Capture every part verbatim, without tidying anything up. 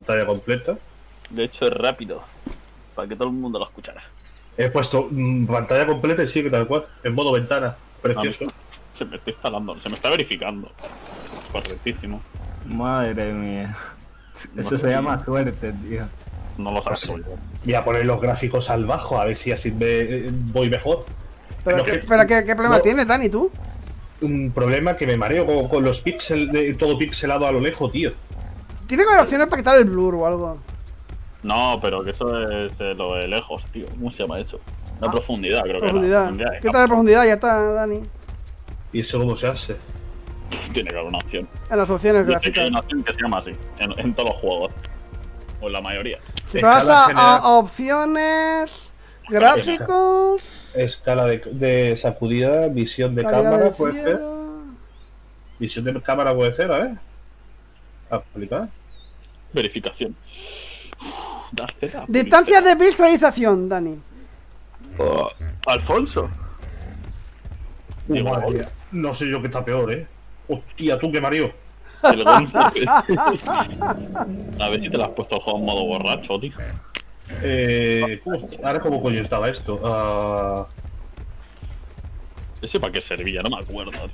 pantalla completa. De hecho, es rápido, para que todo el mundo lo escuchara. He puesto mmm, pantalla completa y sigue tal cual, en modo ventana. Precioso. Se me está instalando, se me está verificando. Correctísimo. Madre mía. Eso se llama suerte, tío. No lo sabes. Pues, voy a poner los gráficos al bajo, a ver si así me, eh, voy mejor. ¿Pero, No, qué, que, pero qué, qué problema no, tienes, Dani, tú? Un problema que me mareo con, con los píxeles, todo pixelado a lo lejos, tío. Tiene que haber opciones para quitar el blur o algo. No, pero que eso es de lo de lejos, tío. ¿Cómo se llama eso? La ah, profundidad, creo profundidad. que era. ¿Qué tal de profundidad? Ya está, Dani. ¿Y eso cómo se hace? Tiene que haber una opción. En las opciones Yo sé que gráficas. hay una opción que se llama así, en, en todos los juegos. O en la mayoría. Si te vas a, a, a opciones, gráficos, escala de, de sacudida, visión de calidad cámara, de puede ser. cielo. Visión de cámara puede ser, a ver. Aplicar. Verificación. Uf, Distancia de visualización, Dani. Oh, Alfonso. Uh, Digo, madre mía. No sé yo qué está peor, eh. Hostia, tú que Mario. El golpe. A ver si te lo has puesto el juego en modo borracho, tío. Eh. Hostia, ahora cómo coño estaba esto. Uh... ¿Ese para qué servía? No me acuerdo, tío.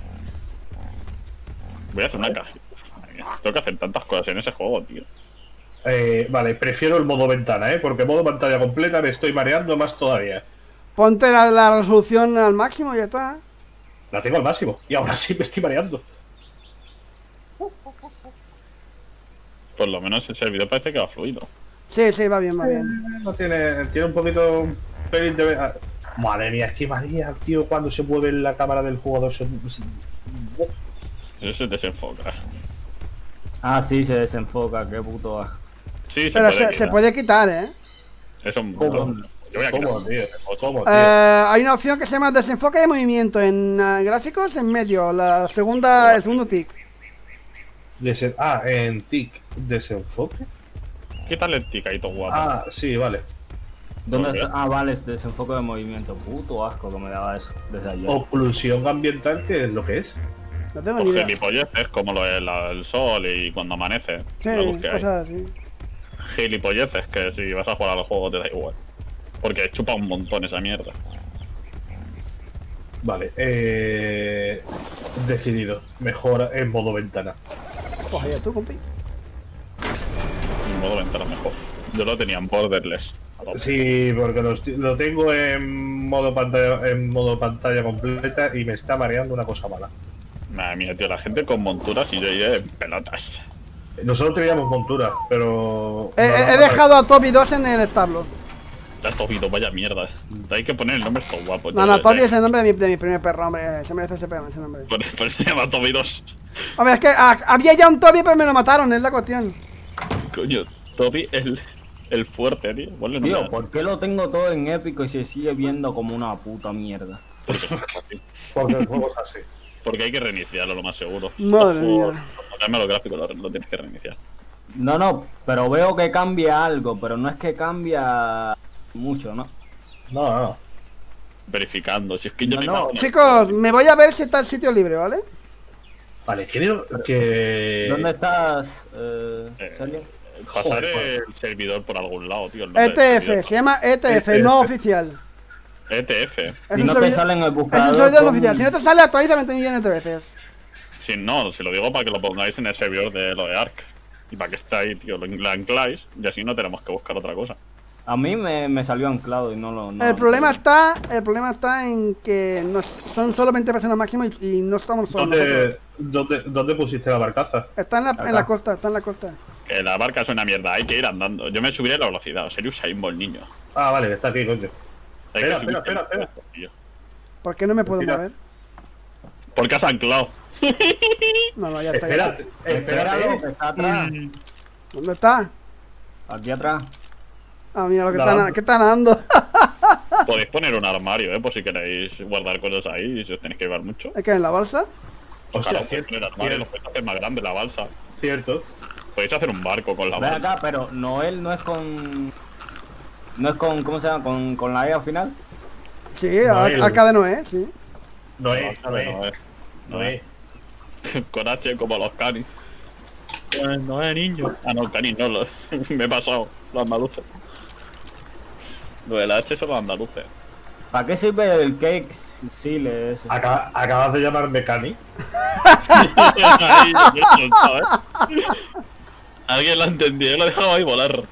Voy a hacer una caja. Tengo que hacer tantas cosas en ese juego, tío. Eh, vale, prefiero el modo ventana, ¿eh? Porque modo pantalla completa me estoy mareando más todavía. Ponte la, la resolución al máximo y ya está. La tengo al máximo y ahora sí me estoy mareando. Por lo menos el servidor parece que va fluido. Sí, sí, va bien, va bien. Eh, no tiene, tiene un poquito... Un pelín de... ah, madre mía, es que María, tío, cuando se mueve la cámara del jugador se... se... Eso se desenfoca. Ah, sí, se desenfoca, qué puto asco. Sí, se Pero puede se, quitar. se puede quitar, ¿eh? Eso es ¿Cómo? Yo voy a quitar. ¿Cómo, tío? ¿Cómo, tío? Eh, hay una opción que se llama desenfoque de movimiento en uh, gráficos en medio, la segunda, el segundo tick. Desen... Ah, en tic. ¿Desenfoque? Quítale el ticadito guapo. Ah, sí, vale. ¿Dónde Ok. está? Ah, vale, es desenfoque de movimiento. Puto asco que me daba eso desde ayer. Oclusión ambiental, ¿qué es lo que es? No tengo ni Pues idea. gilipolleces como lo es la- el sol y cuando amanece. Sí, la luz que hay. cosas así. Gilipolleces que si vas a jugar al juego te da igual. Porque chupa un montón esa mierda. Vale, eh... decidido. Mejor en modo ventana. Pues allá tú, compi. En modo ventana mejor. Yo lo tenía en borderless. a tope. Sí, porque lo, esti- lo tengo en modo pantalla en modo pantalla completa y me está mareando una cosa mala. Madre mía, tío, la gente con monturas y yo iré en pelotas. Nosotros teníamos montura, pero... He, no he- nos he mata- dejado a Toby dos en el Starlo. Ya Tobito, vaya mierda. Hay que poner el nombre todo guapo. No, tío, no, de- Toby de- es el nombre de mi, de mi primer perro, hombre. Se merece ese, perro, ese nombre. Por, por eso se llama Toby dos. Hombre, es que ah, había ya un Toby, pero me lo mataron, es la cuestión. Coño, Toby el, el fuerte, tío. Ponle Tío, nombre. ¿por qué lo tengo todo en épico y se sigue viendo como una puta mierda? Porque, es así. Porque el juego es así. Porque hay que reiniciarlo, lo más seguro. Madre Por- mía. por ponerme los gráficos, lo, lo tienes que reiniciar. No, no, pero veo que cambia algo, pero no es que cambia mucho, ¿no? No, no. Verificando. Si es que yo No, me no, imagino- Chicos, me voy a ver si está el sitio libre, ¿vale? Vale, creo que... ¿Dónde estás, eh, Eh, Sergio? Pasar Joder, el servidor por algún lado, tío. el nombre E del T F, servidor. se llama E T F, E T F. no oficial. E T F. Es Si un no te servidor- sale en el Es un buscador, servidor no pon- oficial. Si no te sale, actualiza veinte millones de veces. Si no, se lo digo para que lo pongáis en el servidor de lo de Ark. Y para que esté ahí, tío, lo lo ancláis y así no tenemos que buscar otra cosa. A mí me, me salió anclado y no lo... no El lo problema sabía. está, el problema está en que nos, son solo veinte personas máximo y, y no estamos solos. nosotros. ¿Dónde, dónde, ¿Dónde pusiste la barcaza? Está en la, en Acá. la costa, está en la costa. Que la barca es una mierda, hay que ir andando. Yo me subiré la velocidad, sería Usain Bolt, niño. Ah, vale, está aquí, coño. Hay que Espera, subir espera, espera, el- tío. ¿Por qué no me puedo Mira. mover? Porque has anclado. No, no, ya está. ya está. Espérate, Espéralo, que espérate. está atrás. ¿Dónde está? Aquí atrás. Ah, mira lo que Nadando. está, ¿qué está nadando? Podéis poner un armario, eh, por si queréis guardar cosas ahí y si os tenéis que llevar mucho. ¿Es que en la balsa? Pues Hostia, claro, podéis cierto, poner armario, lo cierto. podéis hacer más grande la balsa. Cierto. Podéis hacer un barco con la Ve balsa. acá, pero Noel no es con... No es con... ¿Cómo se llama? ¿Con, con la E al final? Sí, Noel. Ar- Arca de Noé, sí. No es, No, no es. no es. No es. Con H como los canis. No, no es niño. Ah, no, canis, no, lo, me he pasado. Los andaluces. Lo de la H son los andaluces. ¿Para qué sirve el cake sile ese? Acaba- acabas de llamarme Cani. Ahí, eso, ¿sabes? Alguien lo entendió, yo lo he dejado ahí volar.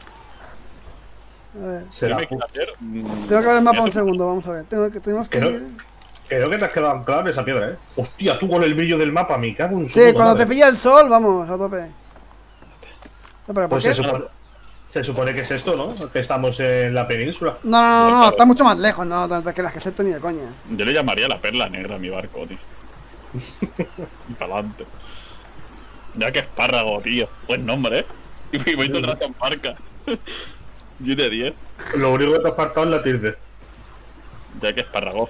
A ver. Será. Yo me quiero hacer, mm, Tengo que ver el mapa un eso- segundo, vamos a ver. Tengo que, tenemos que Creo, ir. creo que te has quedado anclado en esa piedra, eh. Hostia, tú con el brillo del mapa, me cago en su Sí, puta cuando madre. te pilla el sol, vamos, a tope. No, pero ¿por Pues qué? se supone, se supone que es esto, ¿no? Que estamos en la península. No, no, no, no, está mucho más lejos, no, no te creas que es esto ni de coña. Yo le llamaría la perla negra a mi barco, tío. Y para adelante. Ya que espárrago, tío. Buen nombre, ¿eh? Y voy todo el rato en barca. diez de diez. Lo único que te has faltado es la tilde. Ya que espárrago.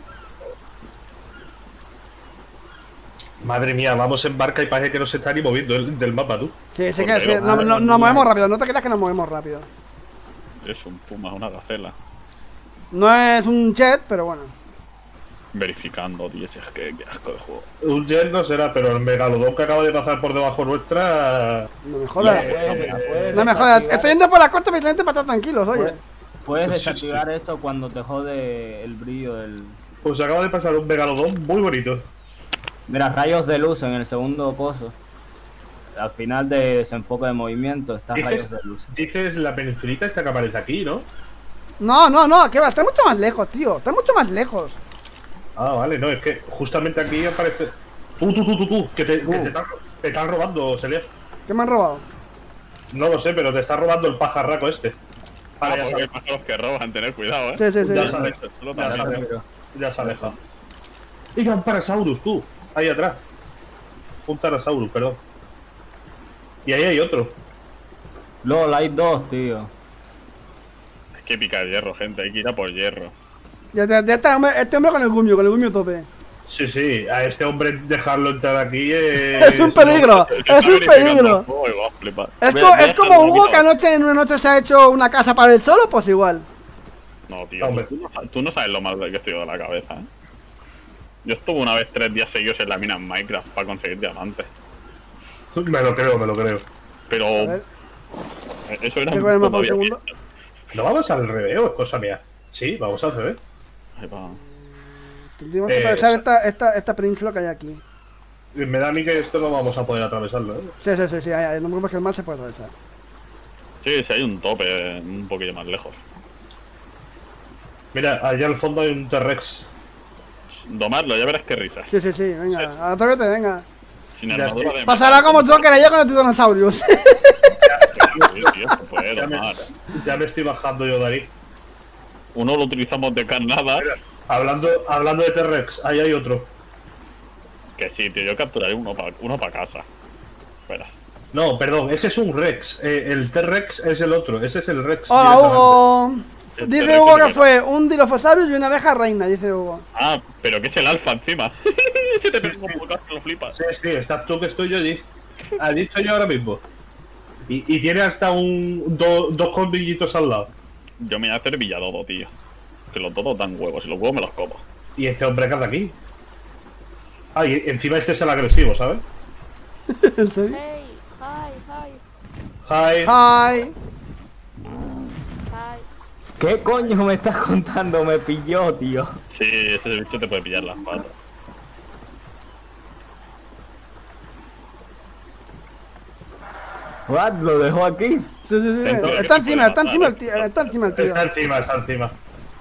Madre mía, vamos en barca y parece que no se está ni moviendo el- del mapa, tú. Sí, sí que Porque, sí, no, madre no- mía. nos movemos rápido, no te creas que nos movemos rápido. Es un puma, una gacela. No es un jet, pero bueno. Verificando, tío. Si es que qué asco de juego. Un jet no será, pero el megalodón que acaba de pasar por debajo nuestra. No me jodas. Eh, Puedes No me jodas. desactivar- Estoy yendo por la costa precisamente para estar tranquilos, oye. Puedes- Puedes Pues sí, desactivar esto cuando te jode el brillo del... Pues acaba de pasar un megalodón muy bonito. Mira, rayos de luz en el segundo pozo. Al final de desenfoque de movimiento está Dices, rayos de luz. dices la peninsulita esta que aparece aquí, ¿no? No, no, no, que va, está mucho más lejos, tío. Está mucho más lejos. Ah, vale, no, es que justamente aquí aparece. Tú, tú, tú, tú, tú, que te, que te están, te están robando, Celia. ¿Qué me han robado? No lo sé, pero te está robando el pajarraco este. Ah, Vale, ya porque sabes. hay pájaros que roban, tener cuidado, eh. Sí, sí, sí. Ya sí. sabes, Solo ya para mí. sabes. Ya se aleja. Mira, un Parasaurus, tú. Ahí atrás. Un Parasaurus, perdón. Y ahí hay otro. LOL, hay dos, tío. Hay que picar hierro, gente. Hay que ir a por hierro. Ya, ya, ya está, hombre, este hombre con el gumio, con el gumio tope. Sí, sí, a este hombre dejarlo entrar aquí es... Es un peligro, es Está un verificando peligro. el juego y va a flipar. Es, Ve- co- ve es como dejando Hugo un que anoche en una noche se ha hecho una casa para él solo, pues igual. No, tío, Hombre. tú no, sa- tú no sabes lo mal que estoy de la cabeza, ¿eh? Yo estuve una vez tres días seguidos en la mina en Minecraft para conseguir diamantes. Me lo creo, me lo creo. Pero A ver, eh, eso era Tengo que ver el mapa un todavía segundo. fiesta. ¿No vamos al revés o es cosa mía? Sí, vamos al revés. Ahí va. tenemos que Eh, atravesar eso. esta, esta, esta península que hay aquí. Me da a mí que esto no vamos a poder atravesarlo, ¿eh? Sí, sí, sí, sí, hay, hay, no me preocupes que el mar se puede atravesar. Sí, sí, hay un tope un poquillo más lejos. Mira, allá al fondo hay un T-Rex. Domarlo, ya verás qué risas. Sí, sí, sí, venga, atrévete, venga. Sin Ya armadura estoy. de Pasará como Joker ayer con los titanosaurios. Sí, tío, se puede Ya me, domar. ya me estoy bajando yo de ahí. Uno lo utilizamos de carnada. Hablando, hablando de T-Rex, ahí hay otro. Que sí, tío, yo capturaré uno para uno pa casa. Espera. No, perdón, ese es un Rex. Eh, el T-Rex es el otro. Ese es el Rex. Hola, directamente. Hugo. El Dice T-Rex Hugo es que el fue un Dilophosaurus y una abeja reina, dice Hugo. Ah, pero que es el alfa encima. Si te tengo un poco, lo flipas. Sí, sí, estás tú que estoy yo allí. Allí estoy yo ahora mismo. Y, y tiene hasta un do- dos colmillitos al lado. Yo me voy a hacer villadodo, tío. Que los dodos dan huevos y los huevos me los como. Y este hombre que anda aquí. Ah, y encima este es el agresivo, ¿sabes? ¿En serio? Hey, hi, hi, Hi. Hi. hi. ¿Qué coño me estás contando? Me pilló, tío. Sí, ese bicho te puede pillar las patas. What? ¿Lo dejó aquí? Sí, sí, sí. Dentro de Está que se encima, puede está matar, encima el ¿eh? tío. Está encima el tío. Está encima, está encima.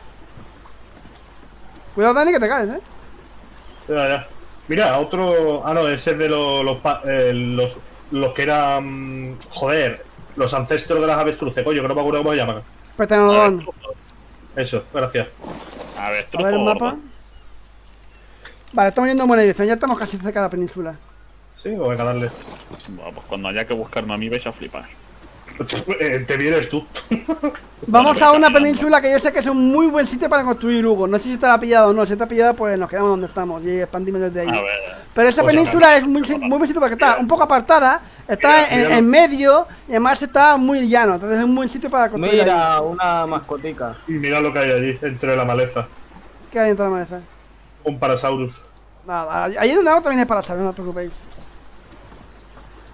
Cuidado, Dani, que te caes, eh. Ya, ya. Mira, otro. Ah, no, ese es de los. Los, pa- eh, los, los que eran. Joder, los ancestros de las avestruces, coño, que no me acuerdo cómo se llaman. Pteranodon. Eso, gracias. A ver, A ver el mapa. Vale, estamos yendo en buena dirección. Ya estamos casi cerca de la península. Sí, o venga, darle. Bueno, pues cuando haya que buscarme a mí vais a flipar. Eh, te vienes tú. Vamos Vale, a voy una caminando. península que yo sé que es un muy buen sitio para construir, Hugo. No sé si te la ha pillado o no. Si te ha pillado, pues nos quedamos donde estamos y expandimos desde ahí. A ver. Pero esa Pues península es muy, muy buen sitio porque está un poco apartada, está Mira, en, míralo. en medio y además está muy llano. Entonces es un buen sitio para construir. ahí. Mira, una mascotica. Y mira lo que hay allí, entre la maleza. ¿Qué hay dentro de la maleza? Un Parasaurus. Nada, ahí donde hago también es para saber, no os preocupéis.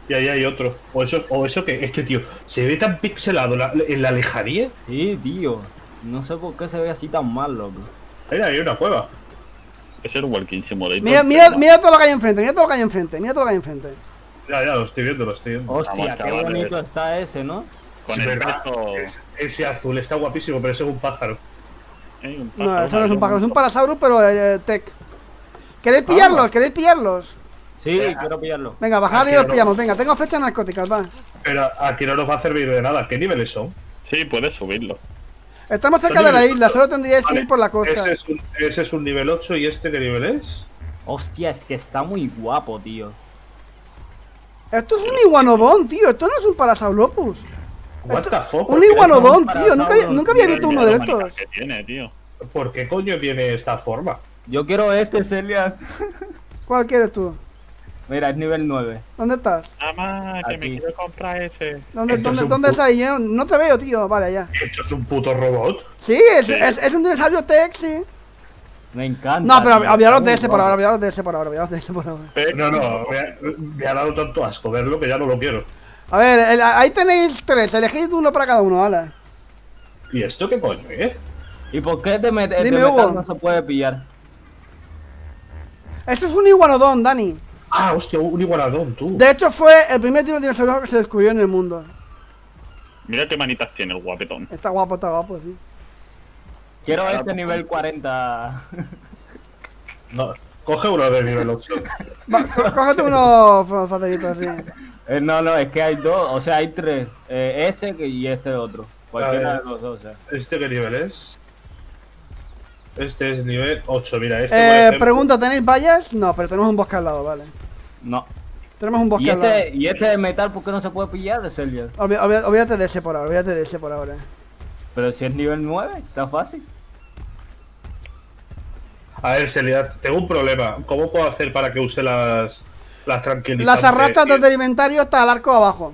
Y ahí hay otro. O eso, o eso que es que, tío, se ve tan pixelado la- en la lejanía. Sí, tío. No sé por qué se ve así tan mal, loco. Mira, hay una cueva. Es el Walking Simulator. Mira, mira, mira todo lo que hay enfrente, mira todo lo que hay enfrente, mira todo lo que hay enfrente. Ya, ya, lo estoy viendo, lo estoy viendo. Hostia, Vamos, qué chavales. bonito está ese, ¿no? Con Sí, el verdad, peso. es- ese azul está guapísimo, pero ese es un pájaro. Eh, un No, pájaro, eso no es un avión. pájaro, es un Parasaurus, pero eh, tech. ¿Queréis pillarlos? Ah. ¿Queréis pillarlos? Sí, quiero pillarlo. Venga, bajar y Aquí los no. pillamos. Venga, tengo flechas narcóticas, va. Pero aquí no nos va a servir de nada. ¿Qué niveles son? Sí, puedes subirlo. Estamos cerca Son de la niveles isla, ocho. solo tendríais que Vale, ir por la costa. Ese es, un, ese es un nivel ocho y este qué nivel es. Hostia, es que está muy guapo, tío. Esto es un iguanodón, tío. Esto no es un Parasaurolophus. What the fuck? Un ¿Por qué- iguanodón, es un tío. Nunca, Parasaurus. nunca había Mira, visto mira uno de las manitas estos. que tiene, tío. ¿Por qué coño tiene esta forma? Yo quiero este, Celia. ¿Cuál quieres tú? Mira, es nivel nueve. ¿Dónde estás? Nada más que Aquí. me quiero comprar ese. ¿Dónde, Esto dónde, es un dónde pu- estás? Yo no te veo, tío. Vale, ya. Esto es un puto robot. Sí, es, Sí. es, es un dinosaurio tech, sí. Me encanta. No, pero tío, olvidaros está de muy ese por ahora, guapo. olvidaros de ese por ahora, olvidaros de ese por ahora. No, no, me ha, me ha dado tanto asco verlo que ya no lo quiero. A ver, el- ahí tenéis tres, elegid uno para cada uno, ¿vale? ¿Y esto qué coño, eh? ¿Y por qué de, met- de Dime, metal Hugo. no se puede pillar? Eso es un iguanodón, Dani. Ah, hostia, un igualadón, tú. De hecho, fue el primer tiro de dinosaurio que se descubrió en el mundo. Mira qué manitas tiene el guapetón. Está guapo, está guapo, sí. Quiero este nivel cuarenta. No, coge uno de nivel ocho. Va, có- cógete uno fa- facilito, sí. Eh, no, no, es que hay dos, o sea, hay tres. Eh, este que- y este otro. Cualquiera A ver. de los dos, o sea. ¿Este qué nivel es? Este es nivel ocho, mira, este Eh, por ejemplo- pregunta, ¿tenéis vallas? No, pero tenemos un bosque al lado, vale. No. Tenemos un bosque ¿Y al lado. este, ¿Y este de metal por qué no se puede pillar de Celia? Olvi- olvi- Olvídate de ese por ahora, olvídate de ese por ahora. Pero si es nivel nueve, está fácil. A ver, Celia, tengo un problema. ¿Cómo puedo hacer para que use las, las tranquilizantes? Las arrastras tío? desde el inventario hasta el arco abajo.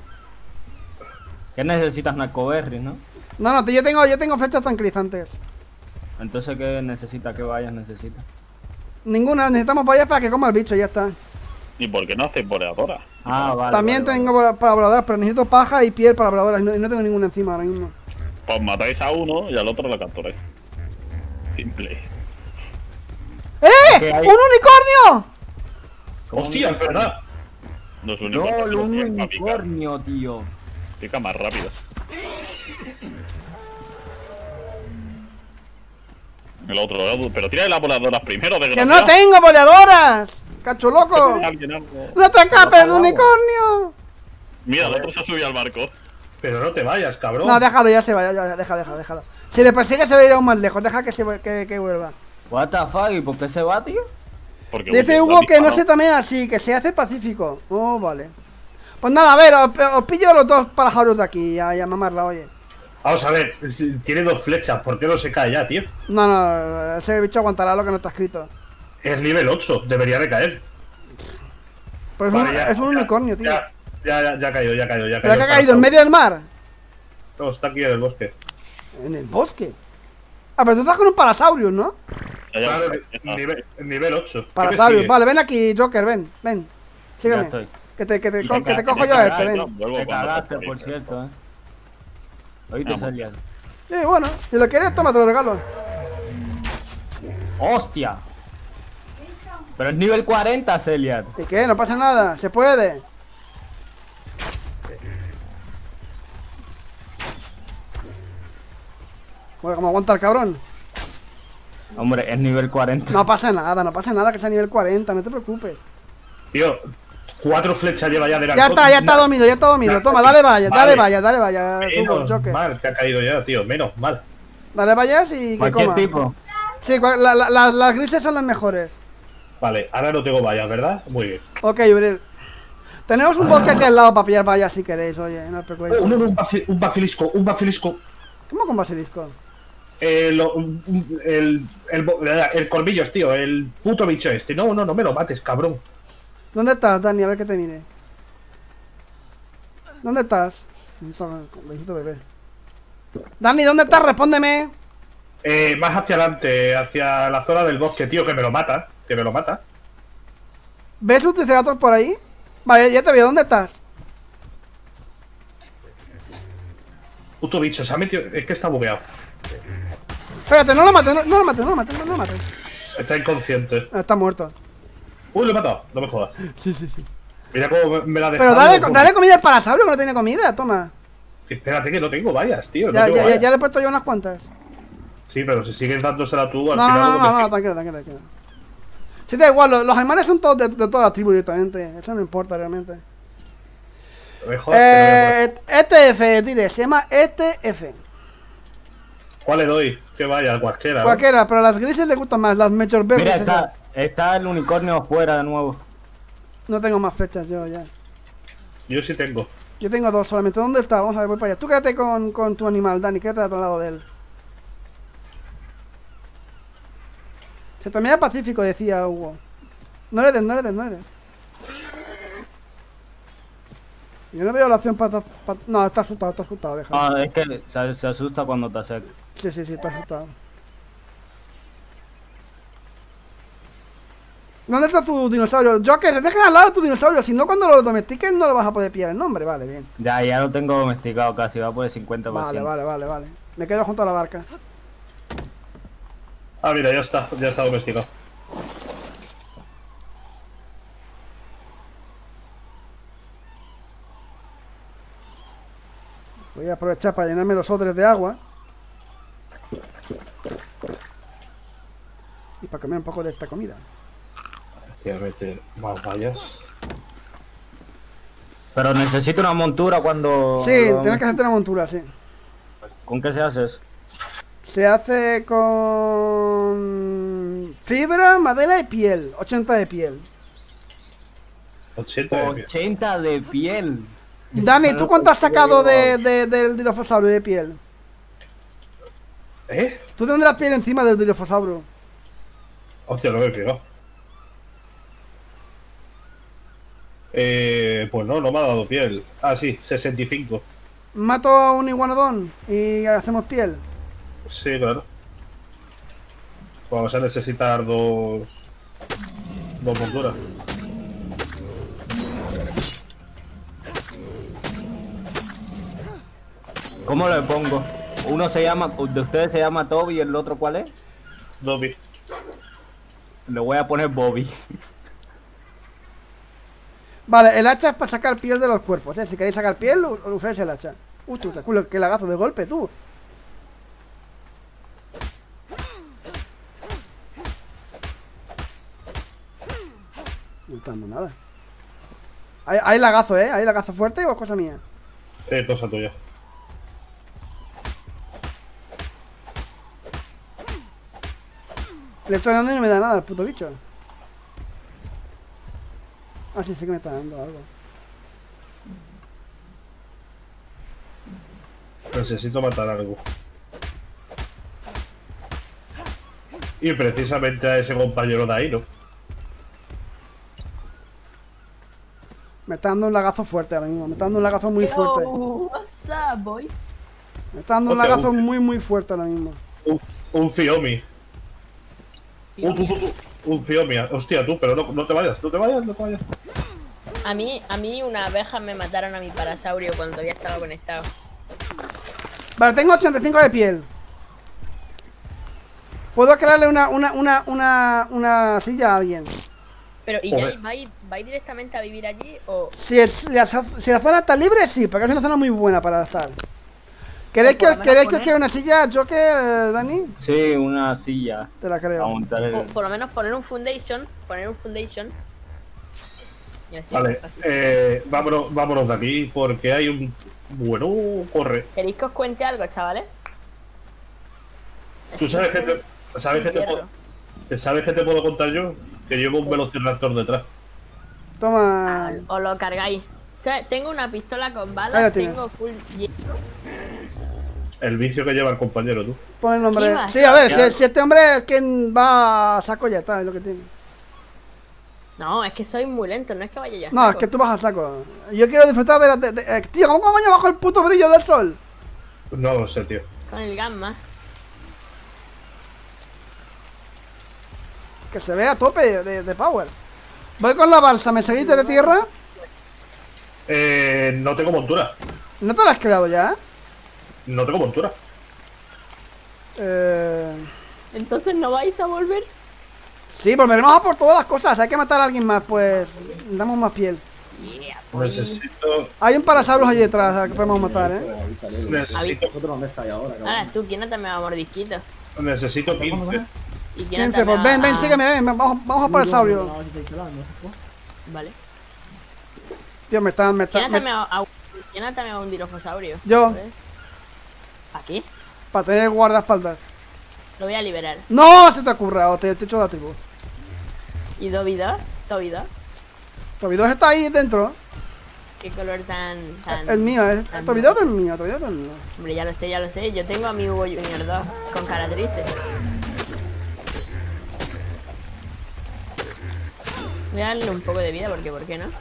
¿Qué necesitas narcoberry, no? No, no, yo tengo, yo tengo flechas tranquilizantes. Entonces, ¿qué necesita? ¿Qué vallas necesita? Ninguna, necesitamos vallas para que coma el bicho, ya está. ¿Y por qué no haces boleadora? Ah, vale. También vale, tengo para, para voladoras, pero necesito paja y piel para voladoras y no, y no tengo ninguna encima ahora mismo. Pues matáis a uno y al otro lo capturáis. Simple. ¡Eh! Que hay- ¡Un unicornio! ¿Cómo Hostia, es verdad. Los No, unicornios un tienen para picar. unicornio, tío. Pica más rápido. El otro, el otro. Pero tira las voladoras primero, ¡Que desgraciado. no tengo boleadoras! ¡Cacho loco! Alguien algo. ¡No te escapes, al agua. unicornio! Mira, el otro se ha subido al barco. Pero no te vayas, cabrón. No, déjalo, ya se va, ya, ya, déjalo, déjalo, déjalo. Si le persigue se va a ir aún más lejos, deja que, se, vu- que, que vuelva. What the fuck, ¿y por qué se va, tío? Porque Dice lo Hugo has que no disparado. se tamea así, que se hace pacífico. Oh, vale. Pues nada, a ver, os, os pillo los dos pájaros de aquí, ya, ya mamarla, oye. Vamos a ver, si- tiene dos flechas, ¿por qué no se cae ya, tío? No, no, ese bicho aguantará lo que no está escrito. Es nivel ocho, debería de caer. Pues es Vale, un, ya, es un ya, unicornio, tío. Ya, ya, ya, ya ha caído, ya ha caído, ya ha ¿Pero caído. que ha caído en medio del mar? No, está aquí en el bosque. En el bosque. Ah, pero tú estás con un Parasaurus, ¿no? Ya, ya, Claro, ya está. nivel, nivel ocho. Parasaurus, vale, ven aquí, Joker, ven, ven. Ya Sígueme. estoy. Que te, que te, Y co- te que te ca- cojo te yo a este, cagas, ven. ¿no? Vuelvo Te cuando cagaste, toque. por cierto, eh. Oíste, Vamos. Celia. Sí, bueno, si lo quieres, toma, te lo regalo. ¡Hostia! Pero es nivel cuarenta, Celia. ¿Y qué? No pasa nada, se puede. Joder, cómo aguanta el cabrón. Hombre, es nivel cuarenta. No pasa nada, no pasa nada que sea nivel cuarenta, no te preocupes. Tío, cuatro flechas lleva ya del Ya arco. está, ya está dormido, ya está dormido. Toma, dale vaya, dale Vale. vaya, dale vaya. Menos Joker. mal que ha caído ya, tío, menos mal. Dale vayas y que Cualquier coma. tipo. Sí, cua- la- la- la- las grises son las mejores. Vale, ahora no tengo vallas, ¿verdad? Muy bien. Ok, Uriel. Tenemos un bosque aquí al lado para pillar vallas si queréis, oye, no os preocupéis. Oh, no, no, un, baci- un basilisco, un basilisco. ¿Cómo con basilisco? Eh, lo- un- un- el, el, bo- el colmillos, tío, el puto bicho este. No, no, no me lo mates, cabrón. ¿Dónde estás, Dani? A ver que te mire. ¿Dónde estás? Necesito- necesito beber. Dani, ¿dónde estás? Respóndeme. Eh, más hacia adelante, hacia la zona del bosque, tío, que me lo mata. Que me lo mata. ¿Ves un triceratops por ahí? Vale, ya te veo, ¿dónde estás? Puto bicho, se ha metido. Es que está bugueado. Espérate, no lo mates, no, no lo mates, no lo mates, no lo mates. Está inconsciente. Ah, está muerto. Uy, lo he matado. No me jodas. Sí, sí, sí. Mira cómo me, me la ha dejado. Pero dale, dale comida al parasaurio que no tiene comida, toma. Espérate que no tengo vallas, tío. No Ya, tengo ya, ya, vallas. ya le he puesto yo unas cuantas. Sí, pero si sigues dándosela tú, al No, final. no, lo no, no, que no, tranquilo, tranquilo, tranquilo. Si da igual, los, los animales son todos de, de todas las tribus directamente. Eso no importa realmente. Mejor que no voy a Eh, E T F, dile, se llama E T F. poner. ¿Cuál le doy? Que vaya, cualquiera. ¿no? Cualquiera, pero a las grises les gustan más, las Major Berries. Mira, esas. está, está el unicornio afuera de nuevo. No tengo más flechas yo ya. Yo sí tengo. Yo tengo dos solamente. ¿Dónde está? Vamos a ver, voy para allá. Tú quédate con, con tu animal, Dani, quédate al otro lado de él. Se termina pacífico, decía Hugo. No le des, no le des, no le des. Yo no veo la opción para... para... No, está asustado, está asustado, déjalo. Ah, es que se, se asusta cuando te acercas. Sí, sí, sí, está asustado. ¿Dónde está tu dinosaurio? Joker, te dejas al lado de tu dinosaurio, si no cuando lo domestiques no lo vas a poder pillar el nombre, vale, bien. Ya, ya lo tengo domesticado casi, va por el cincuenta por Vale, ciento. vale, vale, vale. Me quedo junto a la barca. Ah, mira, ya está. Ya está domesticado. Voy a aprovechar para llenarme los odres de agua. Y para comer un poco de esta comida. Voy a meter más vallas. Pero necesito una montura cuando... Sí, lo- tienes que hacerte una montura, sí. ¿Con qué se hace eso? Se hace con fibra, madera y piel. ochenta de piel. ochenta de pie. ochenta de piel. Dani, ¿tú cuánto has sacado de, de- del dilofosaurio de piel? ¿Eh? Tú tendrás piel encima del dilofosaurio. Hostia, no me he fijado. Eh, pues no, no me ha dado piel. Ah, sí, sesenta y cinco. Mato a un iguanodón y hacemos piel. Sí, claro. Vamos a necesitar dos. Dos monturas. ¿Cómo le pongo? Uno se llama, de ustedes se llama Toby y el otro ¿cuál es? Dobby. Le voy a poner Bobby. Vale, el hacha es para sacar piel de los cuerpos, ¿eh? Si queréis sacar piel, u- usáis el hacha. Uy, tú, te culo, qué lagazo de golpe, tú. No está dando nada. Hay, hay lagazo, ¿eh? ¿Hay lagazo fuerte o es cosa mía? Eh, cosa tuya. Le estoy dando y no me da nada el puto bicho. Ah, sí, sí que me está dando algo. Necesito matar algo. Y precisamente a ese compañero de ahí, ¿no? Me está dando un lagazo fuerte ahora mismo. Me está dando un lagazo muy fuerte. Yo, what's up, boys? Me está dando un Hostia, lagazo uf. muy, muy fuerte ahora mismo. Un, un Fiomi. Un, un, un, un Fiomi. Hostia, tú, pero no, no te vayas, no te vayas, no te vayas. A mí, a mí una abeja me mataron a mi parasaurio cuando todavía estaba conectado. Vale, tengo ochenta y cinco de piel. Puedo crearle una, una, una, una, una silla a alguien. Pero, ¿y Joder. ya vais, vais directamente a vivir allí o...? Si, es- la, si la zona está libre, sí, porque es una zona muy buena para estar. ¿Queréis O por que, lo menos ¿queréis que os poner- quiera una silla, Joker, eh, Dani? Sí, una silla. Te la creo. A montar el... o por lo menos poner un foundation, poner un foundation. Y así, Vale, así. eh, vámonos, vámonos de aquí porque hay un. Bueno, corre. ¿Queréis que os cuente algo, chavales? ¿Tú sabes que te, sabes que te, puedo, te- sabes que te puedo contar yo? Que llevo un velociraptor detrás. Toma. Os lo cargáis. O sea, tengo una pistola con Ahí balas, la tienes. tengo full... El vicio que lleva el compañero, tú. Pon el nombre. ¿Qué vas Sí, a ver, Ya. si, si este hombre es quien va a saco, ya está, es lo que tiene. No, es que soy muy lento, no es que vaya ya. No, es que tú vas a saco. Yo quiero disfrutar de la. de- de- eh, tío, ¿cómo coño bajo el puto brillo del sol? No lo sé, tío. Con el gamma. Que se ve a tope de, de power. Voy con la balsa, ¿me seguís de tierra? Eh, no tengo montura. ¿No te lo has creado ya? No tengo montura. Eh... Entonces no vais a volver. Sí, volveremos a por todas las cosas. Hay que matar a alguien más, pues damos más piel. Yeah, pues. Necesito. Hay un parasaurus allí detrás al que podemos matar, ¿eh? Necesito. Ahora tú, ¿quién no te me va a mordisquito? Necesito quince. ¿Y quién no quince, te me pues va ven, ven, a- sígueme, ven, ven, vamos, vamos a por el saurio. Vale. Tío, me están, me ¿Quién están... no te me- me va a ¿Quién no te me va a un dirofosaurio? Yo, ¿Para qué? para tener guardaespaldas. Lo voy a liberar. ¡No! Se te ocurra, o te, te echo de atributo. ¿Y Dobby dos? ¿Dobby dos? Tobido está ahí dentro. ¿Qué color tan... tan... El mío, es. tan- Tobido es el mío, Tobido es el mío. Hombre, ya lo sé, ya lo sé. Yo tengo a mi Hugo Junior dos con cara triste. Voy a darle un poco de vida porque, ¿por qué no?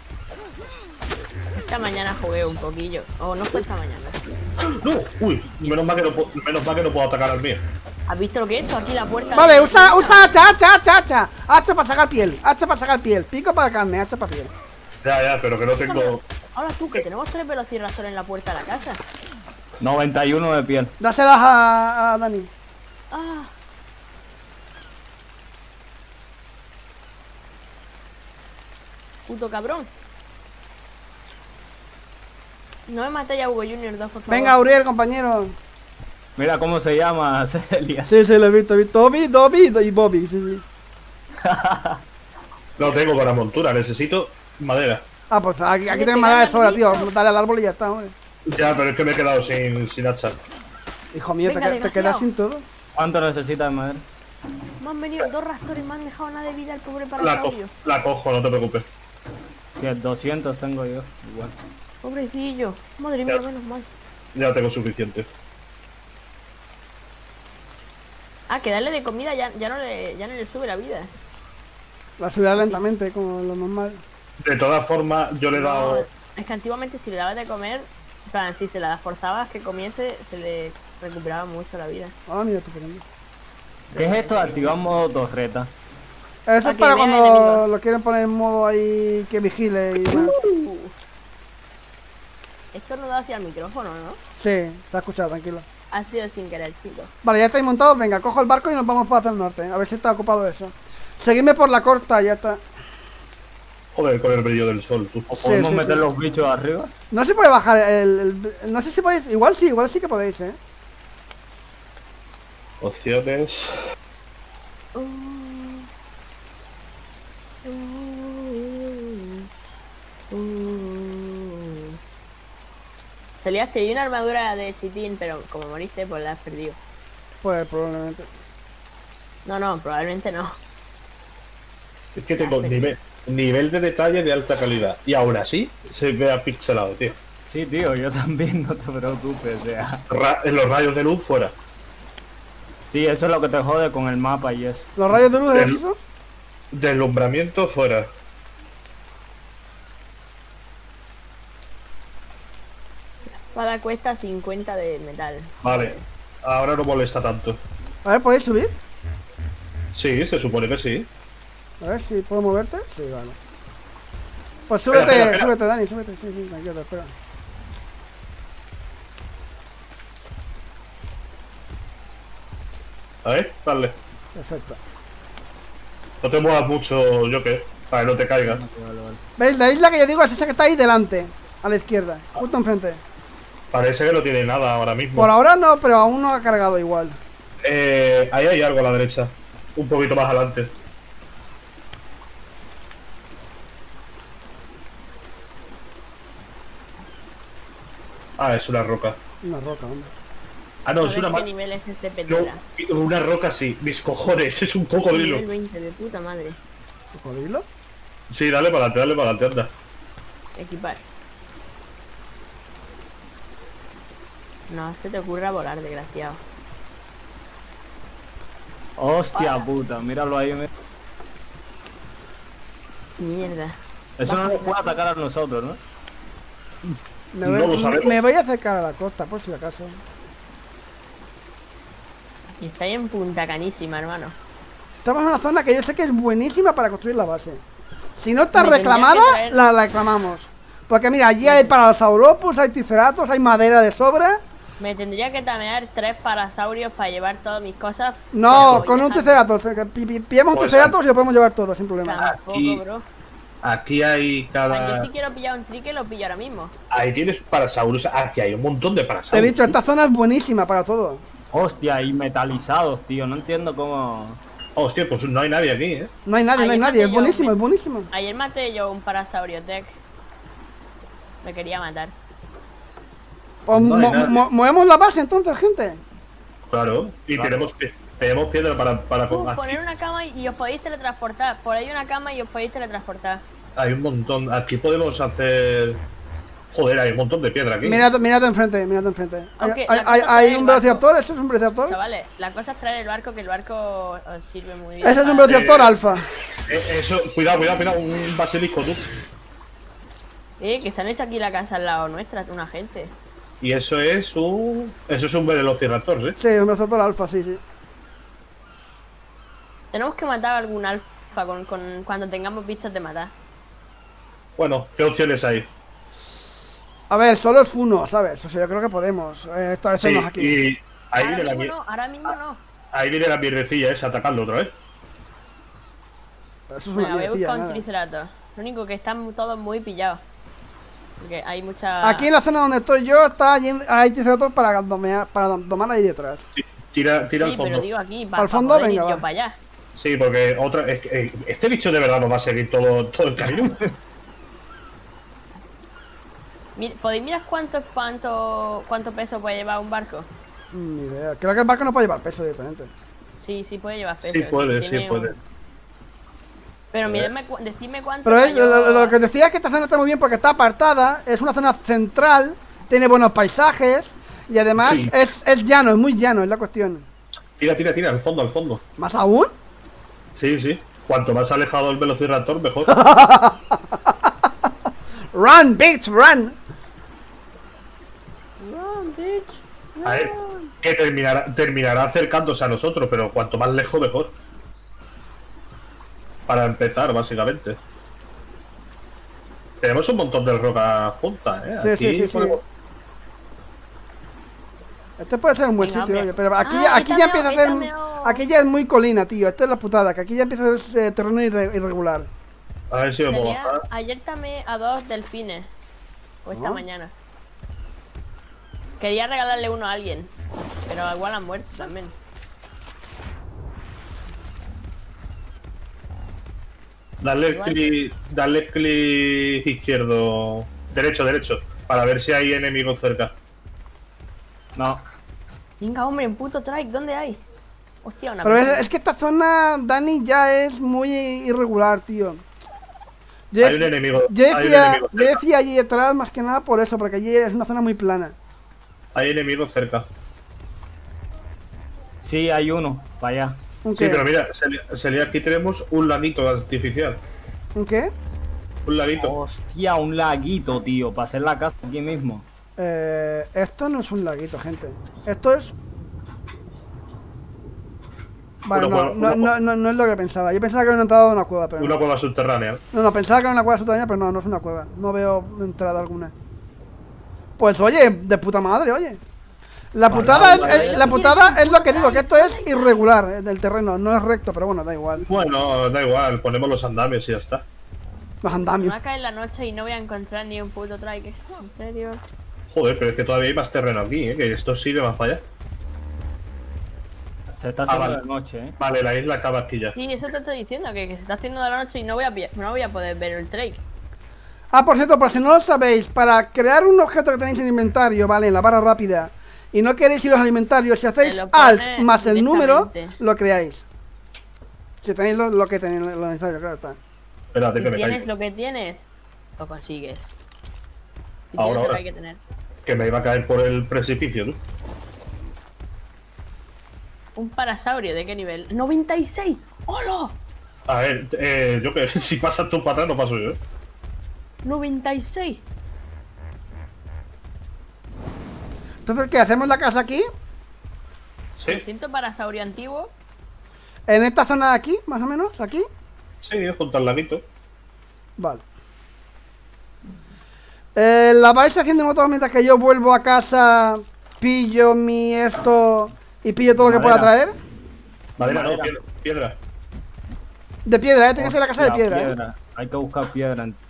Esta mañana jugué un poquillo. O no fue esta mañana. No, uy, menos mal que no, puedo- menos mal que no puedo atacar al mío. ¿Has visto lo que he hecho? Aquí la puerta... Vale, usa, usa hacha, hacha, hacha, hacha. Hacha para sacar piel, hacha para sacar piel. Pico para carne, hacha para piel. Ya, ya, pero que no tengo. Ahora tú, que tenemos tres velociraptores en la puerta de la casa. noventa y uno de piel. Dáselas a, a Dani. Ah. Puto cabrón. No me matéis a Hugo Junior dos, por favor. Venga, Uriel, compañero. Mira cómo se llama Celia. Sí, sí, lo he visto, he visto. Dobby, Dobby y Bobby, sí, sí. No tengo para montura, necesito madera. Ah, pues aquí, aquí Oye, tienes madera de pégale al sobra, tío. bicho. Dale al árbol y ya está, hombre. Ya, pero es que me he quedado sin, sin hacha. Hijo mío, Venga, te, te desgraciado. quedas sin todo. ¿Cuánto necesitas de madera? Me han venido dos rastores y me han dejado nada de vida el pobre La, co parasaurio. la cojo, no te preocupes. Si es doscientos tengo yo. Igual. Pobrecillo. Madre mía, menos mal. Ya tengo suficiente. Ah, que darle de comida ya, ya, no le, ya no le sube la vida. La subirá lentamente, como lo normal. De todas formas, yo le he No, dado. es que antiguamente si le dabas de comer, en plan, si se la forzabas que comiese, se le recuperaba mucho la vida. Ah, mira, tú queriendo. ¿Qué es esto de activar modo torreta? Eso Pa' es que para vea cuando enemigos. lo quieren poner en modo ahí que vigile y demás. Uh. Esto no da hacia el micrófono, ¿no? Sí, te ha escuchado, tranquilo. Ha sido sin querer, chicos. Vale, ya estáis montados, venga, cojo el barco y nos vamos para hacia el norte. A ver si está ocupado eso. Seguidme por la costa, ya está. Joder, con el brillo del sol, tú. ¿O podemos sí, meter sí. los bichos arriba? No se puede bajar el, el- No sé si podéis... Igual sí, igual sí que podéis, eh. Opciones. Uh. Uh. Uh. Solías tener una armadura de chitín, pero como moriste, pues la has perdido. Pues probablemente. No, no, probablemente no. Es que tengo nivel, nivel de detalle de alta calidad. Y aún así, se ve apixelado, tío. Sí, tío, yo también, no te preocupes. O sea. Ra- en los rayos de luz fuera. Sí, eso es lo que te jode con el mapa y eso. ¿Los rayos de luz de El- eso? Deslumbramiento fuera. La espada cuesta cincuenta de metal. Vale. Ahora no molesta tanto. A ver, ¿podéis subir? Sí, se supone que sí. A ver si puedo moverte. Sí, vale. Pues Espera, súbete, espera, espera. súbete, Dani, súbete. Sí, sí, tranquilo, te espera. A ver, dale. Perfecto. No te muevas mucho, yo qué, para que no te caigas. ¿Veis? La isla que yo digo es esa que está ahí delante. A la izquierda, justo enfrente. Parece que no tiene nada ahora mismo. Por ahora no, pero aún no ha cargado igual. Eh, ahí hay algo a la derecha. Un poquito más adelante. Ah, es una roca. Una roca, hombre. Ah, no, A es ver una qué ma- nivel es este No, pendula. una roca sí. Mis cojones, es un cocodrilo. Nivel veinte, de puta madre. ¿Cocodrilo? Sí, dale para adelante, dale para adelante, anda. Equipar. No, se te ocurra volar, desgraciado. Hostia puta, míralo ahí. mira. Mierda. Eso no nos puede atacar a nosotros, ¿no? Me No voy, lo sabemos. me voy a acercar a la costa, por si acaso. Y está ahí en punta canísima, hermano. Estamos en una zona que yo sé que es buenísima para construir la base. Si no está Me tendrías que reclamada, traer- la, la reclamamos. Porque mira, allí hay Parasaurolophus, hay Triceratops, hay madera de sobra. Me tendría que tamear tres parasaurios para llevar todas mis cosas. No, pero con un ya- Triceratops. que pi- pi- Pillamos un Pues, Triceratops y lo podemos llevar todo, sin problema. Tampoco, Aquí- bro. Aquí hay Yo cada. si quiero pillar un trique, lo pillo ahora mismo. Ahí tienes Parasaurus. Aquí hay un montón de Te he Parasaurus. dicho, esta zona es buenísima para todo. Hostia, y metalizados, tío. No entiendo cómo. Hostia, pues no hay nadie aquí, ¿eh? No hay nadie, no hay Ayer nadie. Es maté yo buenísimo, un- es buenísimo. Ayer maté yo un parasaurio tech. Me quería matar. Pues No hay mo- nadie. mo- movemos la base entonces, gente. Claro. Y Claro. tenemos pi- tenemos piedra para. para Uh, aquí poner una cama y os podéis teletransportar. Por ahí una cama y os podéis teletransportar. hay un montón. Aquí podemos hacer. Joder, hay un montón de piedra aquí. Mírate, mírate enfrente, mírate enfrente. Hay, Aunque hay- la cosa hay- es hay traer un el barco. velociraptor, ¿eso es un velociraptor? Chavales, la cosa es traer el barco, que el barco os sirve muy bien. Ese es un para- velociraptor Eh, alfa. Eh, eso, cuidado, cuidado, cuidado. Un basilisco, tú. Eh, que se han hecho aquí la casa al lado nuestra, una gente. Y eso es un. Eso es un velociraptor, ¿sí? Sí, un velociraptor alfa, sí, sí. Tenemos que matar a algún alfa con, con- cuando tengamos bichos de matar. Bueno, ¿qué opciones hay? A ver, solo es uno, ¿sabes? O sea, yo creo que podemos eh, Sí, establecernos aquí. y ahí ahora viene, la, mismo mier- no, ahora mismo no. ahí viene la mierdecilla esa atacando otra vez. Eso es una Venga, voy a mierdecilla, buscar un nada. Triceratops. Lo único que están todos muy pillados. Porque hay mucha... Aquí en la zona donde estoy yo está lleno- hay triceratops para domear, para domar ahí detrás. Sí, Tira, tira Sí, al fondo. pero digo aquí, ¿Al para fondo? poder Venga, ir yo va. para allá. Sí, porque otra. es que, eh, este bicho de verdad nos va a seguir todo, todo el camino. Mir- ¿Podéis mirar cuánto, cuánto, cuánto peso puede llevar un barco? Mm, Ni idea. Creo que el barco no puede llevar peso diferente. Sí, sí puede llevar peso. Sí puede, tiene sí puede. un- Pero miradme, cu- decidme cuánto... Pero es, para yo- lo, lo que decía es que esta zona está muy bien porque está apartada, es una zona central, tiene buenos paisajes y además Sí. es, es llano, es muy llano, es la cuestión. Tira, tira, tira, al fondo, al fondo. ¿Más aún? Sí, sí. Cuanto más alejado el velociraptor, mejor. ¡Run, bitch, run! Run, bitch. A ver, que terminará, terminará acercándose a nosotros, pero cuanto más lejos, mejor. Para empezar, básicamente. Tenemos un montón de rocas juntas, ¿eh? Sí, Aquí sí, sí, sí. podemos- Este puede ser un buen Venga, sitio, hombre. oye, pero aquí, Ah, aquí he ya tameado, empieza a he ser... tameado. Aquí ya es muy colina, tío, esta es la putada, que aquí ya empieza a ser eh, terreno irre- irregular. A ver si me puedo Sería- bajar. Ayer tamé a dos delfines. O esta ¿No? mañana. Quería regalarle uno a alguien. Pero igual han muerto también. Dale Igual. clic, dale clic izquierdo, derecho, derecho, para ver si hay enemigos cerca. No. Venga, hombre, en puto trike, ¿dónde hay? Hostia, una Pero es, persona. es que esta zona, Dani, ya es muy irregular, tío. Yo, Hay un enemigo, yo hay un decía, enemigo yo cerca. decía allí detrás más que nada por eso, porque allí es una zona muy plana. Hay enemigos cerca. Sí, hay uno. Para allá. ¿Un Sí, qué? pero mira, Celia, Celia, aquí tenemos un laguito artificial. ¿Un qué? Un laguito. Hostia, un laguito, tío. Para hacer la casa aquí mismo. Eh, esto no es un laguito, gente. Esto es... Vale, Una no, cueva- no, una no, no, no es lo que pensaba. Yo pensaba que había entrado a una cueva, pero Una no. cueva subterránea. No, no, pensaba que era una cueva subterránea, pero no, no es una cueva. No veo entrada alguna. Pues oye, de puta madre, oye. La Vale, putada, es, vale. eh, la putada es lo que digo, que esto es irregular eh, del terreno, no es recto, pero bueno, da igual. Bueno, da igual, ponemos los andamios y ya está. Los Me andamios. va a caer la noche y no voy a encontrar ni un puto trike. ¿En serio? Joder, pero es que todavía hay más terreno aquí, ¿eh? Que esto sigue más para allá. Se está haciendo vale. de noche, eh. Vale, la isla acaba aquí ya. Sí, eso te estoy diciendo, que, que se está haciendo de la noche y no voy a, pi- no voy a poder ver el trike. Ah, por cierto, por si no lo sabéis, para crear un objeto que tenéis en inventario, vale, en la barra rápida, y no queréis ir a los inventarios, si hacéis Te lo pone Alt más el número, directamente. lo creáis. Si tenéis lo, lo que tenéis, lo necesario, claro está. Espérate Si que me tienes caigo. lo que tienes, lo consigues. Si Ahora, tienes lo ahora. que hay que tener. Que me iba a caer por el precipicio, ¿no? Un parasaurio, ¿de qué nivel? ¡noventa y seis! ¡Hola! A ver, eh, yo que si pasas tú para atrás no paso yo, ¿eh? ¡noventa y seis! Entonces, ¿qué? ¿Hacemos la casa aquí? Sí, Me siento parasaurio antiguo. En esta zona de aquí, más o menos, aquí. sí, junto al laguito. Vale. Eh, ¿La vais haciendo motos mientras que yo vuelvo a casa, pillo mi esto y pillo todo lo que pueda Madera. traer? Madera, no, Madera. piedra. piedra. De piedra, eh, tiene que ser la casa de Hostia, piedra, eh. piedra. Hay que buscar piedra en